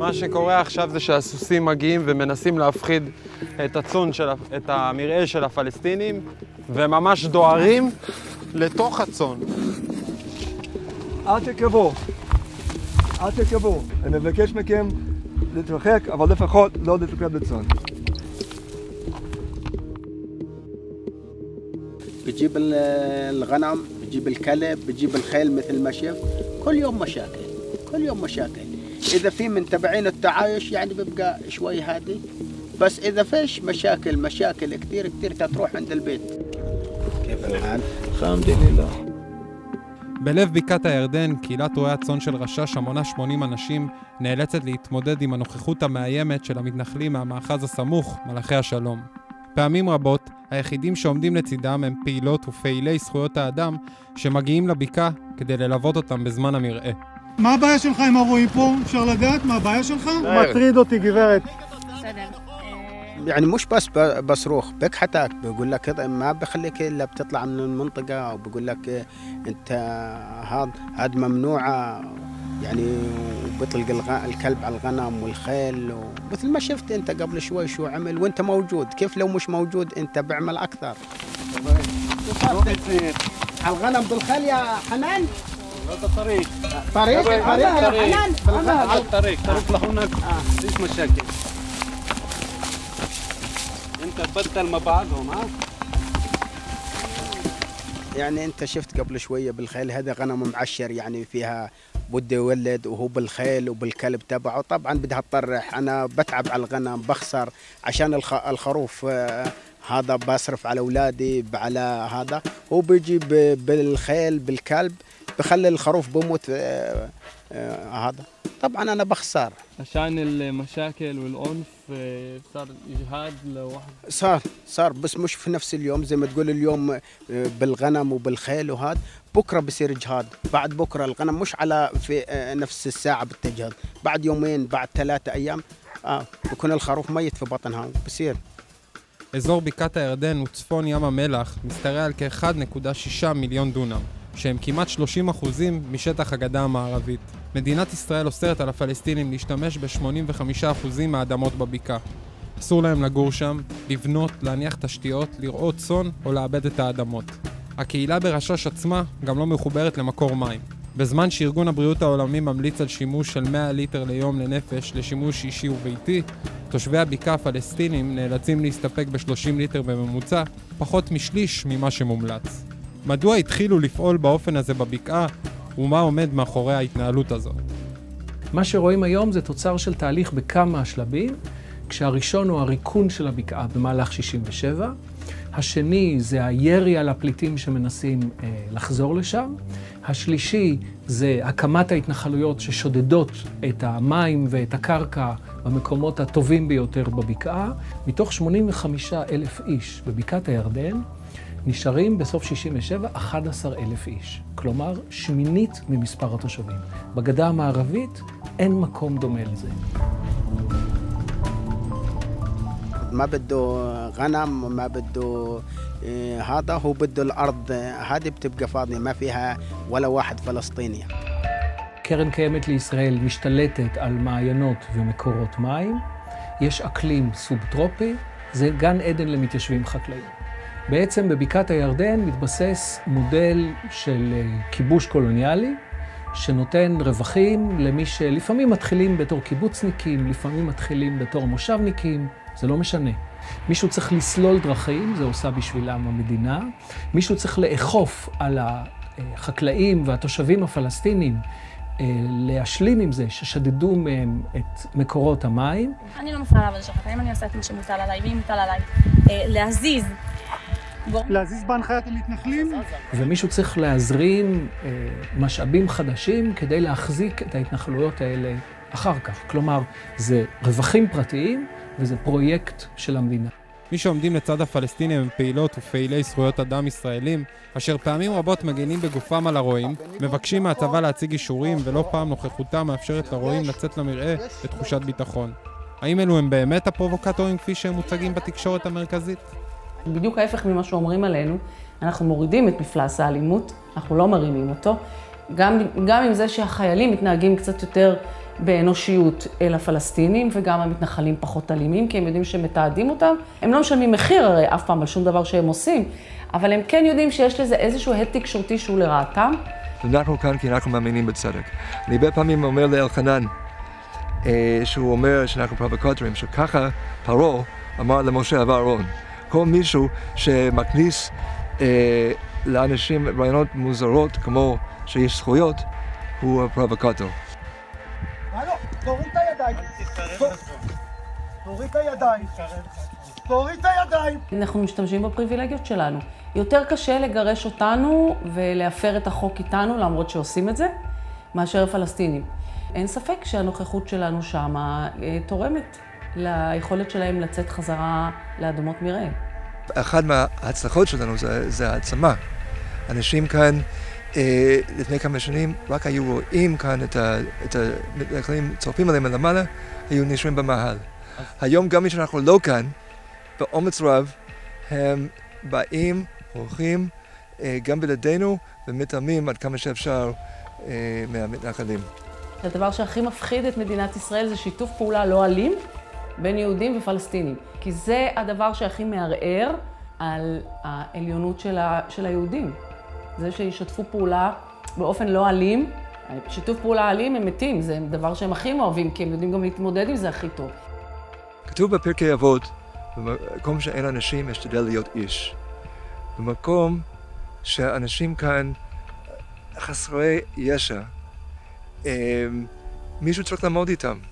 מה שקורה עכשיו זה שהסוסים מגיעים ומנסים להפחיד את המרעה של הפלסטינים, וממש דוהרים לתוך הצאן. אל תקרבו, אל תקרבו. אני מבקש מכם להתרחק, אבל לפחות לא להתקרב לצאן. بجيب الغنم، بجيب الكلب، بجيب الخيل مثل ما شفت. كل يوم مشاكل، كل يوم مشاكل. إذا في من تبعين التعايش يعني بيبقى شوي هادي، بس إذا فيش مشاكل كتير تروح عند البيت. كيف الحال؟ الحمد لله. בלב בקעת הירדן, קהילת רועי הצאן של רשש המונה 80 אנשים נאלצת להתמודד עם הנוכחות המאיימת של המתנחלים מהמאחז הסמוך, מלאכי השלום. פעמים רבות, היחידים שעומדים לצידם הם פעילות ופעילי זכויות האדם שמגיעים לבקעה כדי ללוות אותם בזמן המרעה. מה הבעיה שלך עם הרועים פה? אפשר לדעת מה הבעיה שלך? מטריד אותי, גברת. يعني مش بصروخ بكحتك بقول لك ما بخليك الا بتطلع من المنطقه او بقول لك انت هذا ممنوعه يعني وبيطلق الكلب على الغنم والخيل مثل ما شفت انت قبل شوي شو عمل وانت موجود كيف لو مش موجود انت بعمل اكثر على الغنم بالخيل يا حنان هذا طريق حنان على الطريق لهناك ليش مشاكل انت تبدل مع بعضهم ها يعني انت شفت قبل شويه بالخيل هذا غنم معشر يعني فيها بده يولد وهو بالخيل وبالكلب تبعه طبعا بدها تطرح انا بتعب على الغنم بخسر عشان الخروف هذا بصرف على اولادي على هذا هو بيجي بالخيل بالكلب بخلي الخروف بموت هذا طبعا انا بخسر عشان المشاكل والعنف صار اجهاد لواحد صار بس مش في نفس اليوم زي ما تقول اليوم بالغنم وبالخيل وهذا بكره بصير اجهاد بعد بكره الغنم مش على في نفس الساعه بتجهد بعد يومين بعد 3 أيام بكون الخروف ميت في بطنها بصير אזור בקעת הירדן וצפון ים המלח משתרע על כ-1.6 מיליון דונם, שהם כמעט 30% משטח הגדה המערבית. מדינת ישראל אוסרת על הפלסטינים להשתמש ב-85% מהאדמות בבקעה. אסור להם לגור שם, לבנות, להניח תשתיות, לרעות צאן או לאבד את האדמות. הקהילה ברשש עצמה גם לא מחוברת למקור מים. בזמן שארגון הבריאות העולמי ממליץ על שימוש של 100 ליטר ליום לנפש לשימוש אישי וביתי, תושבי הבקעה הפלסטינים נאלצים להסתפק ב-30 ליטר בממוצע, פחות משליש ממה שמומלץ. מדוע התחילו לפעול באופן הזה בבקעה, ומה עומד מאחורי ההתנהלות הזאת? מה שרואים היום זה תוצר של תהליך בכמה שלבים, כשהראשון הוא הריקון של הבקעה במהלך 67, השני זה הירי על הפליטים שמנסים לחזור לשם, השלישי זה הקמת ההתנחלויות ששודדות את המים ואת הקרקע במקומות הטובים ביותר בבקעה. מתוך 85,000 איש בבקעת הירדן, נשארים בסוף 67 11,000 איש. כלומר, 1/8 ממספר התושבים. בגדה המערבית אין מקום דומה לזה. ما بده غنم ما بده هذا هو بده الأرض هذه بتبقى فاضية ما فيها ولا واحد فلسطيني. קרן קיימת לישראל משתלטת על מעיינות ומקורות מים. יש אקלים סובטרופי, זה גן עדן למתיישבים חקלאים. בעצם בבקעת הירדן מתבסס מודל של כיבוש קולוניאלי, שנותן רווחים למי שלפעמים מתחילים בתור קיבוצניקים, לפעמים מתחילים בתור מושבניקים, זה לא משנה. מישהו צריך לסלול דרכים, זה עושה בשבילם המדינה. מישהו צריך לאכוף על החקלאים והתושבים הפלסטינים, להשלים עם זה ששדדו מהם את מקורות המים. אני לא מפריעה לעבודה של חקלאים, אני עושה את מה שמוטל עליי, ואם מוטל עליי להזיז בהנחיית המתנחלים? ומישהו צריך להזרים משאבים חדשים כדי להחזיק את ההתנחלויות האלה אחר כך. כלומר, זה רווחים פרטיים וזה פרויקט של המדינה. מי שעומדים לצד הפלסטינים הם פעילות ופעילי זכויות אדם ישראלים, אשר פעמים רבות מגנים בגופם על הרועים, מבקשים מהצבא להציג אישורים ולא פעם נוכחותם מאפשרת לרועים לצאת למרעה בתחושת ביטחון. האם אלו הם באמת הפרובוקטורים כפי שהם מוצגים בתקשורת המרכזית? בדיוק ההפך ממה שאומרים עלינו, אנחנו מורידים את מפלס האלימות, אנחנו לא מרימים אותו, גם עם זה שהחיילים מתנהגים קצת יותר באנושיות אל הפלסטינים, וגם המתנחלים פחות אלימים, כי הם יודעים שמתעדים אותם. הם לא משלמים מחיר הרי אף פעם על שום דבר שהם עושים, אבל הם כן יודעים שיש לזה איזשהו הד תקשורתי שהוא לרעתם. אנחנו כאן כי אנחנו מאמינים בצדק. אני הרבה פעמים אומר לאלחנן, שהוא אומר שאנחנו פרובוקטורים, שככה פרעה אמר למשה ואהרון. כל מישהו שמכניס לאנשים רעיונות מוזרות כמו שיש זכויות, הוא פרובוקטור. תוריד את הידיים. תוריד את הידיים. תוריד את הידיים. אנחנו משתמשים בפריבילגיות שלנו. יותר קשה לגרש אותנו ולהפר את החוק איתנו, למרות שעושים את זה, מאשר הפלסטינים. אין ספק שהנוכחות שלנו שם תורמת ליכולת שלהם לצאת חזרה לאדמות מרעה. אחת מההצלחות שלנו זה העצמה. אנשים כאן לפני כמה שנים רק היו רואים כאן את המתנחלים צופים עליהם מלמעלה, היו נשארים במאהל. היום גם מי שאנחנו לא כאן, באומץ רב, הם באים, הולכים, גם בלעדינו, ומתעלמים עד כמה שאפשר מהמתנחלים. הדבר שהכי מפחיד את מדינת ישראל זה שיתוף פעולה לא אלים בין יהודים ופלסטינים. כי זה הדבר שהכי מערער על העליונות של היהודים. זה שישתפו פעולה באופן לא אלים. שיתוף פעולה אלים הם מתים, זה דבר שהם הכי אוהבים, כי הם יודעים גם להתמודד עם זה הכי טוב. כתוב בפרקי אבות, במקום שאין אנשים, משתדל להיות איש. במקום שאנשים כאן חסרי ישע, מישהו צריך לעמוד איתם.